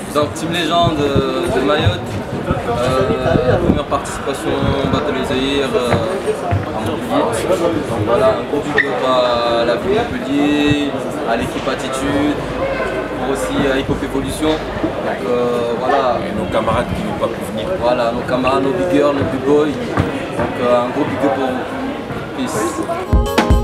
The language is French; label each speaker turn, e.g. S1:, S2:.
S1: Donc Team Légende de Mayotte, première participation au Battle of the Year à Montpellier. Donc voilà, un gros big up à la ville de Montpellier, à l'équipe Attitude, pour aussi à Hip Hop Evolution. Donc voilà.
S2: Et nos camarades qui n'ont pas pu venir.
S1: Voilà, nos camarades, nos big girls, nos big boys. Donc un gros big up pour vous. Peace.